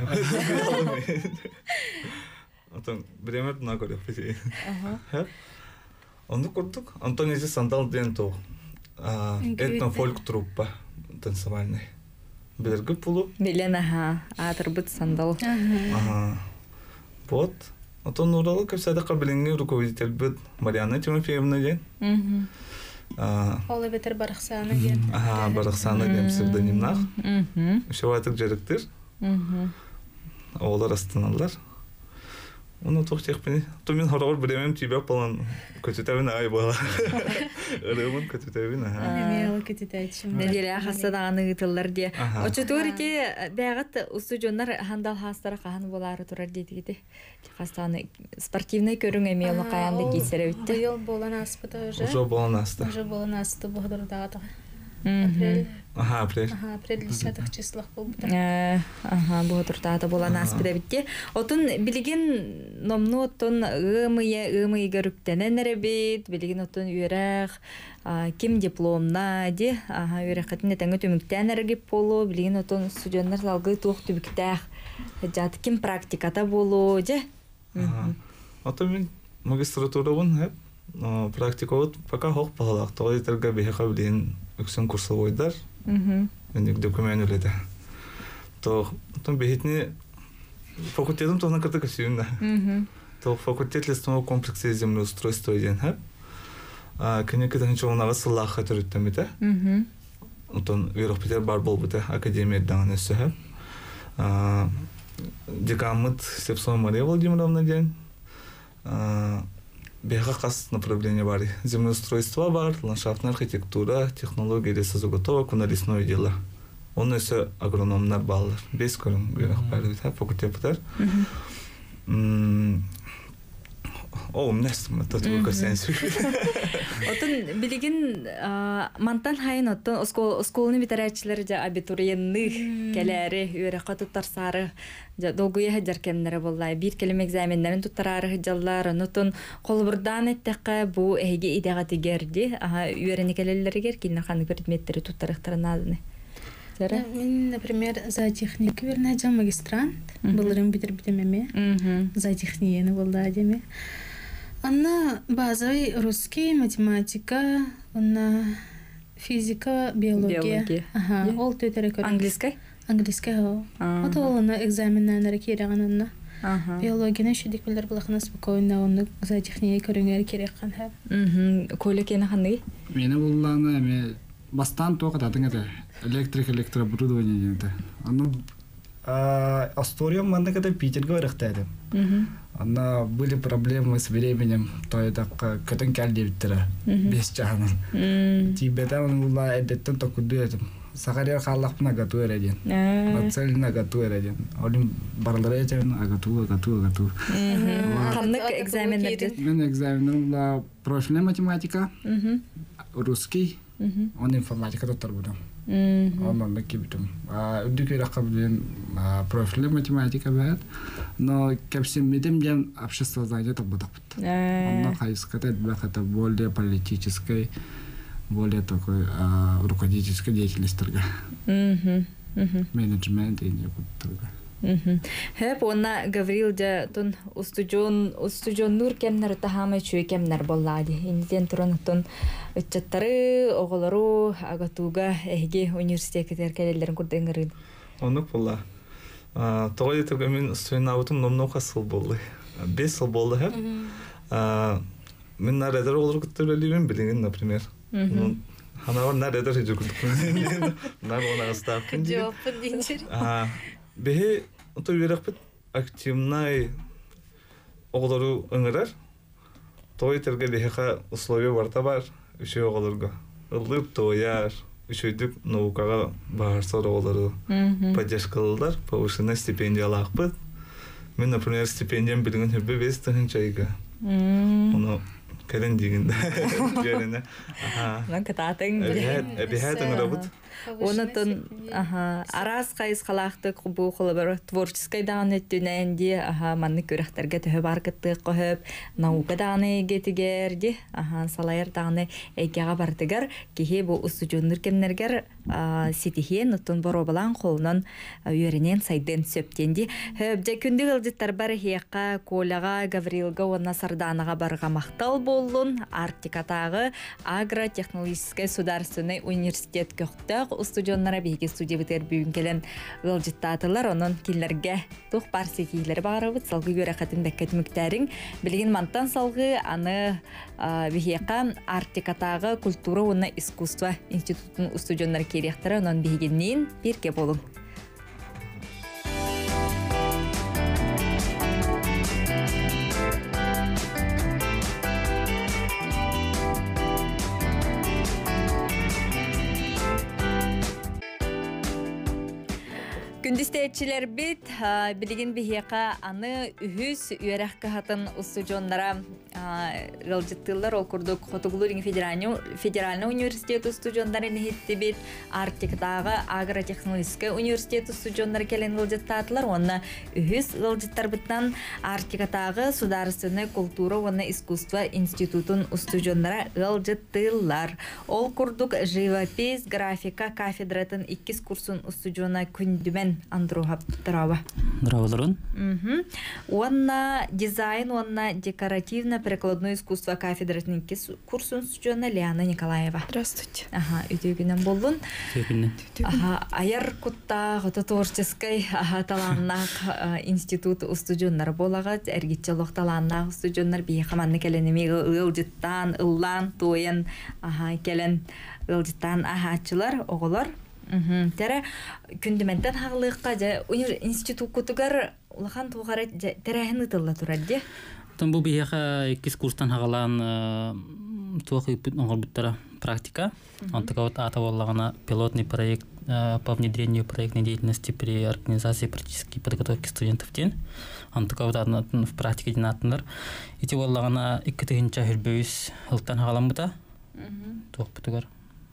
Отон бремер на горы пити. Ага. Он курдук. Антоний Сандал Дентов. Этно-фольк труппа танцевальный. Белерги пулу. Беленаха, атырбыт сандал. Ага. Вот. А то Нуралы капсада кабелинги руководитель бит Марьяна Тимофеевна ден. Олы бетер барахсаны ден. Ага, барахсаны ден псевдонимнах. Шеватык жеректер. Олар астаналар. Оны тоқтықпен. То мен хорағыр білемем тебе болан көтетәбін ағай бола. Үрімін көтетәбін ағай. Немелі көтетәйшім. Неделя хасадағаны ғытылар де. Очы ке бәғат ұстудионлар хандал хастара қаған болары тұрар дейді. Хастаны спортивный көрің әмейлі қаянды кейсері өтті. Бұл болан аспыты уже. Уже болан асты. Уже болан асты бұғдырдағы. Ага, апрель. Ага, апрель десятых числах был. Ага, бұғдырдағы болан аспыды бітті. Отын білген номну отын ғымыя, ғымыя көріктенен әребет, білген отын үйерақ, кем дипломна, де, ага, үйерақатын әтіңі төміктен әргеп болу, білген отын студионлар салғы туық түбіктәқ, жаты кем практиката болу, де. Отын мен магистратура бұн, практика от пока хоқ бағалақ, тоғы етірге бейхақа білген үксін курсы ойдар, үндік докумен өледі. Тоғы бейхетіне факультетім тоғына кірді көсейінді. Тоғы факультет листового комплекса землеустройства еден. Кене кетен чоғынаға сыллаққа түріттен біті. Отын үйрық бітер бар бол біті академиядан өсі. Декамыт Сепсова Мария Владимировна ден. Бега қас направление бар. Землеустройство бар, ландшафтная архитектура, технология лесозаготовок, кунолесное дело. Он өсі агрономнар балар. Бес көрін үйрақ бәрі факультет бітер. О, мінәстім, татуы көрсен сөйледі. Отын білген мантан хайын отын осколыны бітәрәтшілері жа абитуриенны кәләрі үйраққа тұттарсары долгуя жаркемнері боллай. Bir kelime egzaminlerin tuttarары жаллар. Отын қолбырдан әттәққа бұл әйге идеға тегерді. Үйрені кәлелері кер, келіне қаны предметтері туттарықтарын адыны. Мен, например, за технику вернадем магистрант. Бұлырым бітір-бітемеме. За техниені болды адеме. Она базовый русский, математика, она физика, биология. Биология. Ага, ол төтері көрі. Английскай? Английскай, ол. Ота ол она экзаменнан кереген онна. Биологияны шедік білдер бұлақына спокойна, оны за техника көріңер керекқан һәм. Көйлі кені қанды? Мені болғаны, мен бастан тоқыт адың әді. Электрик, электрооборудование дейді. Аны Асториям манда когда Питерге барықтайды. Ана были проблемы с временем, то это көтін кәлде біттірі, бес жағынан. Тибетан ұла әдеттен тоқыды әдім. Сақария қалақпын агату әрәден. Мацелін агату әрәден. Олим барлары әтәвін агату, агату, агату. Қанлық экзаменлерді? Мен экзаменлерім ұла профильная математика, русский, он информатика тоттар бұдам. Он на кибитум. А удики ракабден профильная математика бәд, но кепсим медем дем общество знания так будет. Он хайскатет бәд это более политической, более такой руководительской деятельности торга. Менеджмент и не будет торга. Хеп онна Гаврил да тон устудион устудион нур кемнер тахамай чуй кемнер боллади. Инден туран тон чаттары оголору агатуга эге университеттер келелерин курденгерин. Оны болла. А тоой төгөмүн суйнабытым номно касыл болду. бес жыл болду хеп. А мен наредер олор күттөрөлүмүн билген, например. Ханавар наредер жүргүндүк. Нар она ставкын. Жоопун динчир. А бе ото үйрөк бит активнай оғлару ыңырар. Той тергеліхеға условия барта бар, үші оғларга. Ылып тояр, үшөйдік наукаға барсар оғлару поддержкалылар, повышенная стипендия лақпыд. Мен, например, стипендиям білген хүрбе бес тыңын чайға. Оны кәлін дегенде. Жеріне. Нан кататын. Әбіхәт ыңыра бұд. Онытын арас қайыз қалақтық бұл қолы бір творческой дағын өттінәнде манны көріқтерге түхі бар кіттіқ қойып, науға дағыны егетігер, салайыр дағыны әйкеға бардығар, кейі бұл ұсты жоныр кемнергер сетихен ұттын бір обалан қолынан үйерінен сайдын сөптенде. Жа күнді ғылдеттар бар хеққа, колаға, Гаврилға, онна сарданыға барға мақтал болуын, Арктикатағы агротехнологический сударственный университет көқтіқ студионнара бейге студия бітер бүгін келен ғылжыттатылар, оның келлерге тұқ бар сетейлері бағарабыд, салғы көрі қатын бәккет мүктәрін. Білген мантан салғы аны бейхеқа Арктикатағы культура оны искусство институтын студионнары керектірі, оның бейгеннен берге болын. Күндістәтчілер бит, білген бейеқа аны үхіз үйерәқ қағатын студионнара ғылжыттылар ол күрдік Хотугулурин федеральный университет студиондарын хетті бит, Арктикадағы агротехнологический университет студиондары келен ғылжыттатылар, онына үхіз ғылжыттар біттан Арктикадағы сударственный культура, онына искусство институтын студиондара ғылжыттылар. Ол күрдік живопись, графика кафедратын иккіз курсын студиона күндімен Андруха Трава. Здравствуйте. Онна дизайн, онна декоративно-прикладное искусство кафедратын курсын студиона Лиана Николаева. Здравствуйте. Ага, үтігінен болын. Ага, аяр кутта ғыты творческой таланнақ институт студионнар болағат, әргетчелік таланнақ студионнар бейі қаманны кәленеме ұлжыттан, ұллан, тойын кәлен ұлжыттан ахатчылар, оғылар. Тәрі күндіменден хағылыққа институт күтігер ұлақан туғары тәрәхін ұтылы тұрады. Бұл бейеға екіз курстан хағалан туақы оңғыр бұттара практика. Антықауыт ата болағына пилотный проект по внедрению проектной деятельности при организации практической подготовки студентов ден. Антықауыт атын в практике ден атындар. Еті болағына екі тігінші хүрбөйіз ұлттан хағалан бұта. Туақ бұтығар.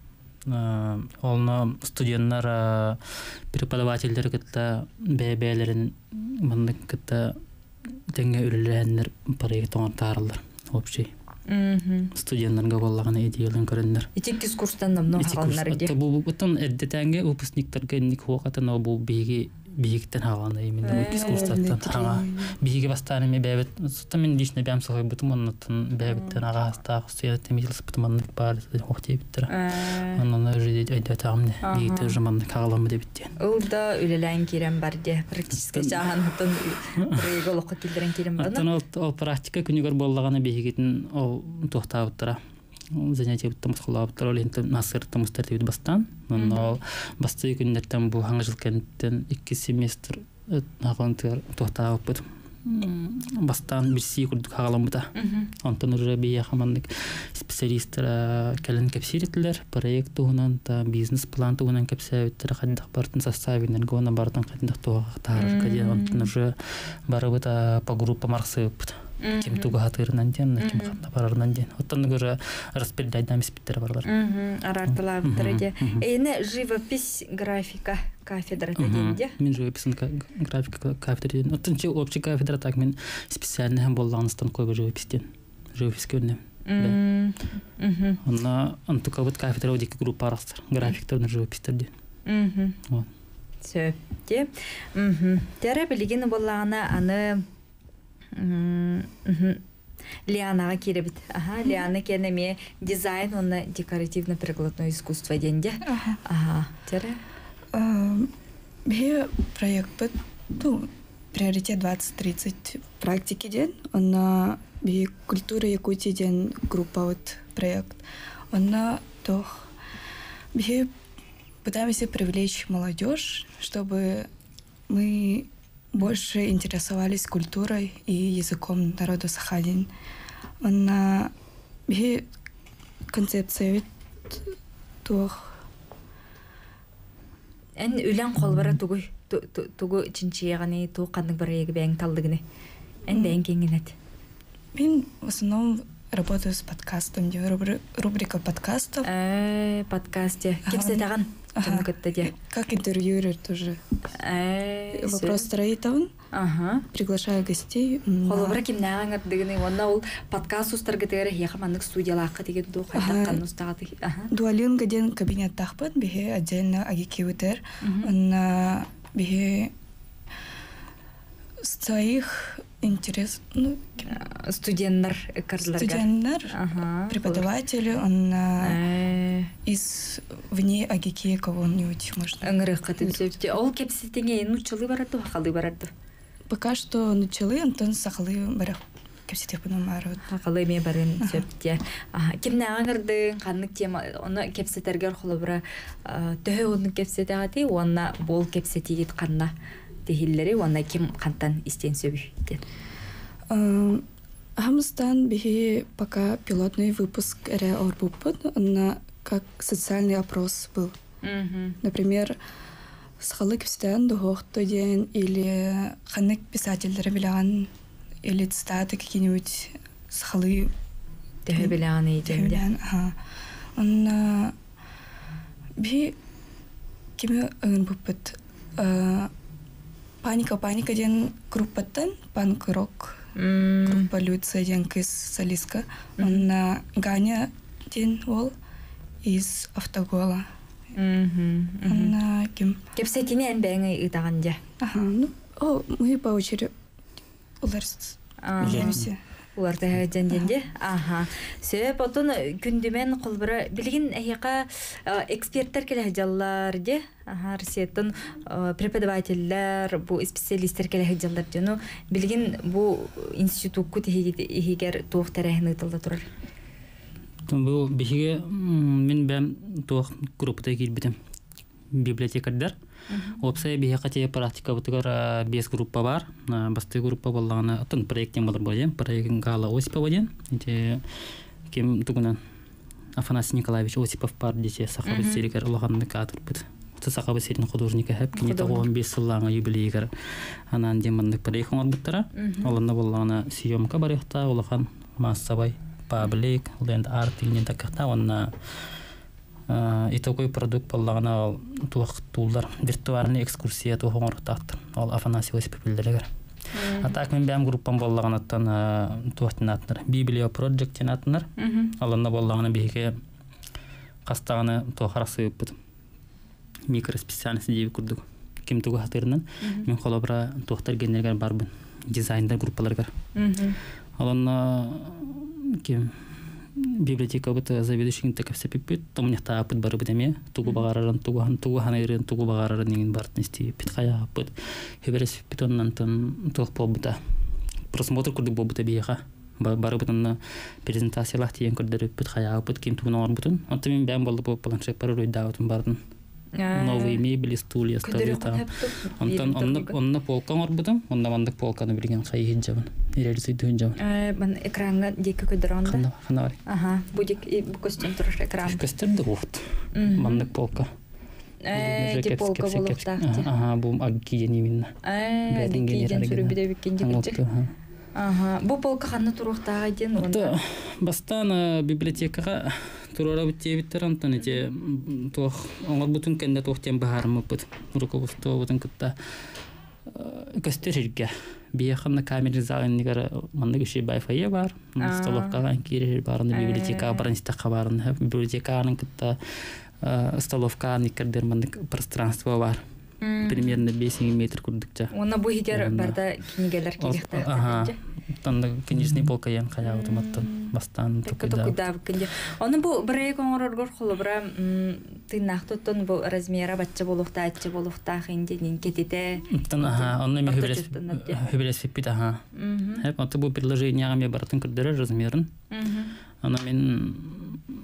Олны студенттар преподавательдер кытта бәбәләрен монда кытта тәңгә үлеләннәр проект оңтарлар общий. Студентларга боллаган идеяларын көрәннәр. Итеккис курстан намны хагалнар иде. Бу бутын әддәтәнгә выпускникларга ник вакытын бу беги бигиктен хагалны именно икис курстан тага биги бастаны ме бәбет сутамын лично бәм сагы бутым оннан бәбеттен ага аста студент темизлс бутымын бар хохти биттер. Оннан уже әддәтәмне бигите жаман хагаламы дип биттен. Ул да үлелән кирәм бар ди практически жаһаннан реголыкка килдерен кирәм бар. Атын ол практика күнүгөр боллаганы бигитин ол тохтап тора. Занятие бутымыз кылап тора ленте насыр тымыз тәртибит бастан. Но басты күннәртән бу хаңа жилкәнтен ике семестр нагантыр тохтап бут. Бастан бирси күрдүк хагаламыта. Антон уже бия хамандык специалисттер келен кепсиритлер проект тугунан та бизнес план тугунан кепсәвиттер хаддак бартын составинен гона бартын хаддак тугактар кадия антон уже барыбыта по группа марсып. Кем туга хатырынан ден, кем хатна барарынан ден. Оттан гөрә распределяйдан спиттер барлар. Арартылар дәрәҗә. Әйне живопись графика кафедра дигәндә. Мин живопись графика кафедра дигән. Оттан че общий кафедра так мин специальный һәм булганыстан койга живопись ден. Живопись көнне. Мм. Онна антука бит кафедра дик группа арастыр. Графиктер живопись ден. Мм. Вот. Сөпте. Мм. Тәрә билеген булганы аны Лианага киребит. Ага, Лиана кенеме дизайн, он декоративно-прикладное искусство денде. Ага, тере. Бе проект бит, ну, приоритет двадцать тридцать практики ден, он бе культура Якутии ден группа вот проект. Он toch бе пытаемся привлечь молодежь, чтобы мы больше интересовались культурой и языком народа Сахалин. Она бе концепция вит тух. Эн үлән қолбара тугу тугу чинчияганы ту канның барыгы бәң талдыгыны. Эн бәң кеңгенет. Мен в основном работаю с подкастом, где рубрика подкастов. Э, подкасте. Кепсе таган. Ага. Как интервьюер тоже. Э, вопрос строитель. Ага. Приглашаю гостей. Холобра кимнаган гардыгыны онна ол подкаст устаргытыгы яхамандык студиялакка деген ду кайтаккан устагаты. Ага. Дуалинга ден кабинет тахпыт бихе отдельно агикивитер. Он бихе своих интерес, ну, студенттер кардыларга. Студенттер, ага, преподаватели, он э... из вне агики кого-нибудь может. Аңырык катынчы. Ол кепсетеңе нучылы барады, хакалы барады. Пока что началы, антон сахалы барак кепсетеп бунамары. Хакалы ме барын сөпте. Ага, кимне аңырды, каннык тема, оны кепсетергер холобра төһө оны кепсетегати, онна бол кепсетигит канна. Тихиллери онна ким кантан истен сөбү. Хамстан бихи пока пилотный выпуск эре орбупут, на как социальный опрос был. Mm-hmm. Например, схалык пистен духохто ден или ханнык писательдер билан или цитаты какие-нибудь схалы билан и билан. Ага. Он би кими орбупут. Паника, паника ден группаттан, панк-рок группа Люция ден кыз солистка. Он Ганя ден ол из Автогола. Он кем? Кепсетине эн бәңі ытағанды. Ага, ну, о, мы по очереди улар билемсе. Уларда жанденде. Ага. Сөп отын күндімен қолбыра білген әйеқа эксперттер келе жаллар де. Ага, ресеттін преподавательлер, бұл специалисттер келе жаллар де. Білген бұл институтку тегер туық тәрәхін ұтылды тұрар. Бұл бігеге мен бәм туық группыда келбедім. Библиотекардар. Опсай бие катия практика бутгар бес группа бар. Басты группа болланы атын проекттен болар болен. Проектин гала Осипов болен. Ите кем тугунан Афанасий Николаевич Осипов бар десе Сахабы Серикер улганды кадр бит. Ты Сахабы Серин художника хэп кине он бес жыллаңа юбилейгер анан демандык проект орбуттара. Оланда болланы съемка барыхта улган массовый паблик ленд арт инде такта онна и такой продукт боллагана туак тулдар виртуальный экскурсия тугоңортат ал Афанасий Осипов билдерегер. А так мен бәм группам боллаганаттан туактынатнар Библия проектинатнар. Алында боллагана биге кастаганы тохарасы бут. Микроспециальность дип курдук. Ким туга хатырнан мен колобра тохтар генергер барбын. Дизайнер группаларга. Алында ким библиотека быта заведующий так все пипит, то мне та опыт бары бдеме, тугу багараран, тугу хан, тугу ханайрен, тугу багараран нигин бартнести, питхая опыт. Хеберес питон нантан тох побыта. Просмотр курды побыта биеха. Бары бытан презентация лахтиен курдары питхая опыт ким тугу нор бутун. Антон мен бәм болды по планшет пару даутун бардын. Новые мебели, стулья, столы там. Антон онны онны полка нор бутун, онда мандык полканы билген хайын жабын. Реализуй дүйінжау. Мен экранға декі көдіронды? Қанда, қанда бар. Ага, бұдек бұл көстен тұрыш экран. Көстерді ұғыт. Мандық полка. Де полка болып тақты. Ага, бұл ағы кейден емінна. Кейден сүрі біде беккен декетчі. Ага, бұл полка қанны тұруқтаға ден? Бастан библиотекаға тұрора бүтте біттер антон ете оңыр бұтын кәнді тоқтен бағарымы бұд. Руководство бұтын күтті көстерерге. Биеханна камера залыннигер мандык иши байфае бар. Столовкага кирер барында библиотека барынста кабарын. Библиотеканын кытта столовка никердер мандык пространство бар. Примерно бес метр курдыкча. Оны бу хигер барда книгелер кигехте. Ага. Танда книжный полка ян кая автоматтан бастан токуда. Оны бу бирей коңороргор холобра тыйнактотон бу размера бачча болукта ачча болукта хинден кетите. Тан ага, оны мен хибрес хибрес фипит ага. Хеп аты бу предложение ме бартын кырдыры размерын. Ана мен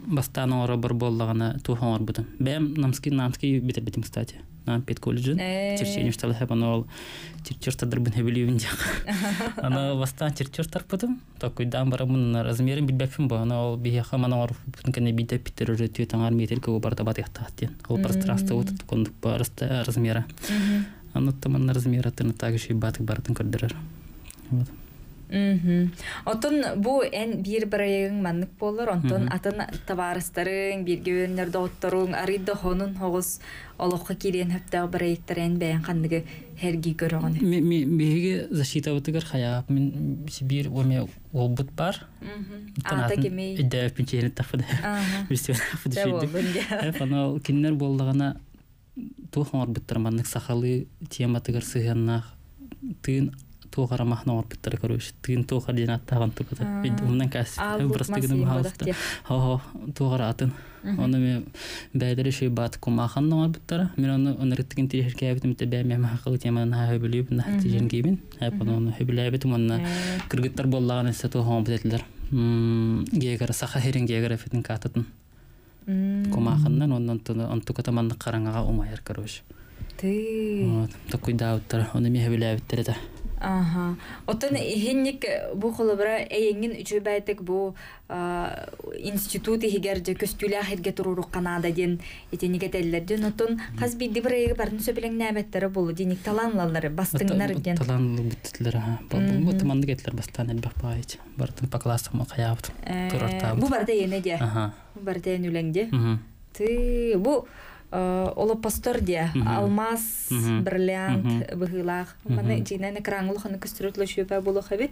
бастан ора бар боллагана тухор бутум. Бем намски намски битербитим, кстати. На пет колледжин. Черчени шталы хапанол. Черчертадыр бин хебилиюн дия. Ана бастан черчертар бутум. Такой дам барамын размерин билбепим бу. Ана ол бия хамана ор кене бите питер өтү таңар метр ко барда бат яктатен. Ол пространство вот кондук барста размера. Ана таман размера тын также бат бартын көрдөрөр. Вот. Мм. Отон бу эн бир барайын маннык болор. Онтон атын табарыстарын биргөннөр докторун арыйда хонун хогус олокка кирен хапта барайыктар эн бәян кандыгы херги көрөгөн. Ми ми биге защита утыгар хая мен Сибир оме олбут бар. Мм. Ата кеме. Идэ пичени тафыды. Ага. Бистен тафыды шийди. Фана кинер болдагана тухор буттар маннык сахалы тема тыгар сыганна тын тугара махна орбиттер көрөш. Тын тугара дена таган тугата. Ундан кас простыгын хаалта. Ха-ха, тугара атын. Аны мен бәдәре шей бат кумахан орбиттер. Мен аны онрыттыгын тирхерке битим те бәме махал теманы ха билип нахты жеңгебин. Хапан аны хебиләбит монна кыргыттар боллаган эсе туган битәләр. Мм, гегер саха херин гегер фитин кататын. Кумаханнан оннан туна антуката манны караңага умайыр көрөш. Ты. Вот, такой дауттар. Аны мен хебиләбиттер да. Ага. Отон хинник бу холобра эйеңин үчө байтык бу институты хигерде көстүлө херге турурук Канада ден этениге теллерден отон каз бидди бирге барын сөбелең нәбеттери болу диник таланлалары бастыңнар ден. Таланлы биттилер. Бу туманды кетлер бастан элбак байт. Бартын по классыма каябыт. Турарта. Бу барда эне де. Ага. Бу барда эне үлеңде. Ты бу Олопостор де, алмаз, бриллиант, быгылах. Мана жинайны краңлы ханы көстүрөтлө шөпө болу хабит.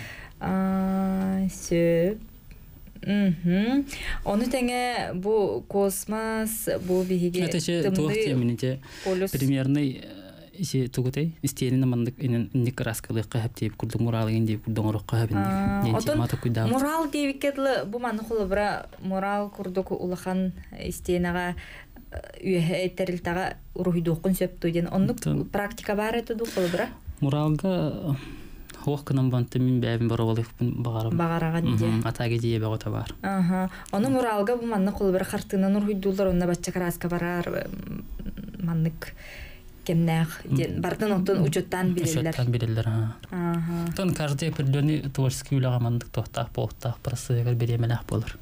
Сөп. Оны теңе бу космос, бу биге тымды примерно isi tugutai isteni namandık inen nik raskalı qahap deyip kurduk muralı indi kurduk roq qahap indi. Otun mural deyip ketli bu manı xulu bira mural kurduk ulahan istenaga üye etteriltaga uruhiduqun söptü den. Onluk praktika бар еді ду xulu bira? Muralga Хоққынан банты мен бәбін бар олық бағарам. Бағараған де. Атаға дие бағыта бар. Оны муралға бұл манны қолы бір қартығынан ұрғыдулар, онына бача краска барар, маннык кемнәқ. Бардың оттан учеттан білелер. Учеттан білелер. Тон каждый определенный творческий үліға мандық тоқтақ, болықтақ, просто егер беремеләқ болыр.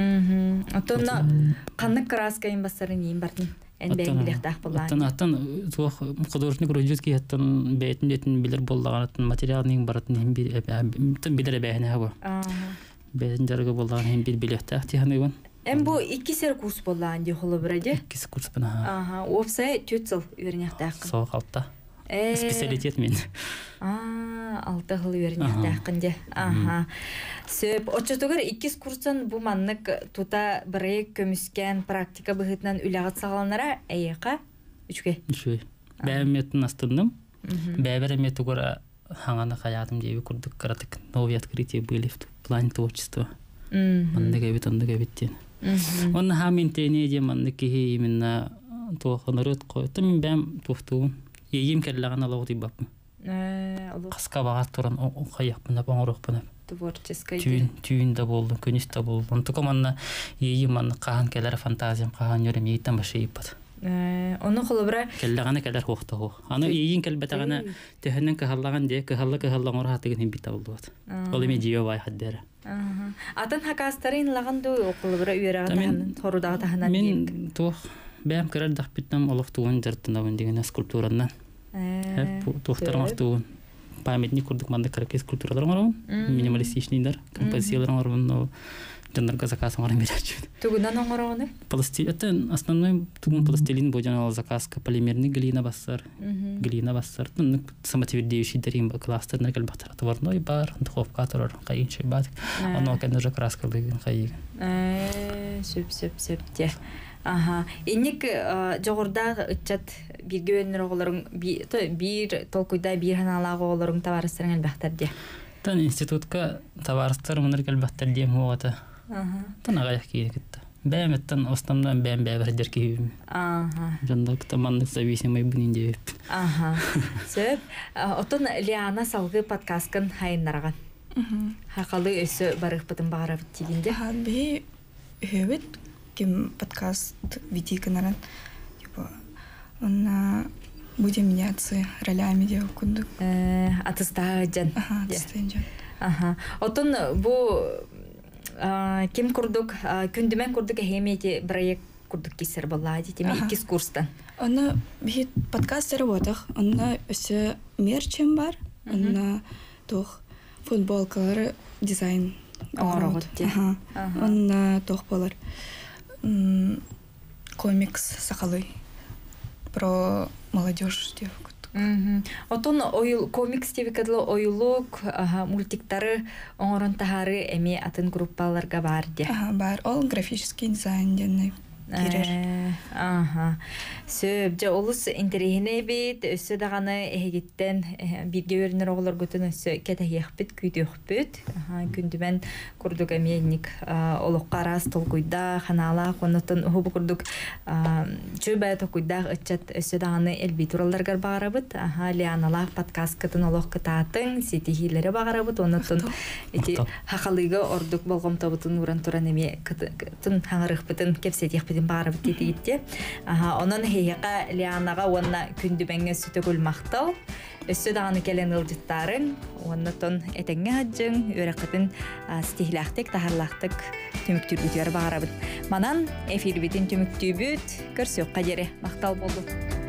Оттан қанық краскайын бастарын ең бардың? Энбен билектах болған. Аттан аттан туох художник рождеский аттан бейтин детин билер боллаган аттан материалның баратын hem bir тын билер бәһне һәбә. Бейтин дәргә боллаган hem bir билектах тиханы гон. Эм бу ике сер курс боллаган ди холы бирәде. Ике курс бана. Аха, опса төтсел үрнәктах. Сол халтта. Специалитет мен. А, алты хыл үрнәктах кынде. Аха. Сөп, очотогар иккис курсан бу маннык тута бирек көмүскән практика быгытнан үләгат сагаланара әйәкә үчкә. Үчкә. Бәметтен астындым. Бәбәремет тугара хаңаны хаятым дип курдык каратык. Новый открытие были в плане творчества. Мандык әбит, андык әбит. Он хамин тене ди мандык ки именно то хонорот койты мен бәм туфту. Егем келлаган алып дип бап. Э, алып. Кыска багат туран окаяк бана баңырык бана. Творческая. Түйін, түйін да болды, көніс да болды. Онтық оманна ейі манны қаған келер фантазиям, қаған өрім ейттен башы ейпад. Оны құлы бұра? Келлағаны келер қоқты қоқ. Аны ейін келбетағаны төхіннен кығаллаған де, кығалла кығаллан ора хатығын хембейті болды бат. Ол еме жио бай хаддері. Атын хакастарын лағанды оқылы бұра үйерағын торудағы тағынан дейік? Мен тоқ бәм көрер дақпеттім олық туғын жартынауын деген скульптураннан. Тоқтарым ақтуғын. Памятник курдук манда каракес культуралар бар. Минималистичныйдар, композициялар бар. Но жандарга заказ бар беречү. Тугунан оңорогоны? Пластилин, это основной тугун пластилин боҗанал заказка, полимерный глина бассар. Глина бассар. Ну, самотвердеющий дарим кластер кел бахтар товарной бар, духовка торор, кайынчы бат. Оно кен уже краска беген кайы. Э, сөп-сөп-сөп те. Ага. Инник жогорда ычат бирге өнөр оголорун бир толкуйда бир ханалага оголорун табарыстырын элбахтар де. Тан институтка табарыстыр мунар келбахтар де муата. Ага. Тан агаяк кийин кетти. Бәметтен остамдан бәм бәбердер кийим. Ага. Жандак таманнык зависимый бунин деп. Ага. Сөп. Отон Лиана салгы подкасткын хайыннарган. Хакалы өсө барык бытын багарап тигинде. Хабби hövet кем подкаст веди канаран типа он будем меняться ролями деп кудук. Атыстаажан. Ага, атыстаажан. Ага. Отон бу кем курдук күндүмен курдук хемети проект курдук кисер баллади теме икис курстан. Она бит подкаст работах, она все мерчем бар, она тох футболкалар дизайн орогот. Ага. Она тох болар. Комикс сакалы про молодежь деп. Отон ойл комикс деп кадлы ойлук мультиктары оңорон тахары эми атын группаларга бар де. Ага, бар. Ол графический дизайн денный. Ага. Сөп жа олус интерехине бит, өссө даганы эхегиттен бирге өрнөр оголор көтөн өссө кетехиэхпит, күйдөөхпүт. Күндүмен курдук эмиенник олокка арас толкуйда, ханала, конотон ухубу курдук чөбай токуйда ычат өссө даганы элбит уралдаргар багарабыт. Лианалах подкаст кытын олок кытаатын, сетихилери багарабыт, онотон эти хакалыга ордук болгомтобутун уран туран эми кытын хаңарыхпытын кепсетиэхпит барып тетигитте. Аха, онон хейга Лианага онна күндүбеңге сүтөгүл мактал. Өссө даганы келен ылжыттарын, оннотон этеңге хаджың, өрөкөтүн стихлахтык, тахарлахтык түмүктүрбүтөр барабыт. Манан эфир битин түмүктүбүт, көрсөк кадере мактал болду.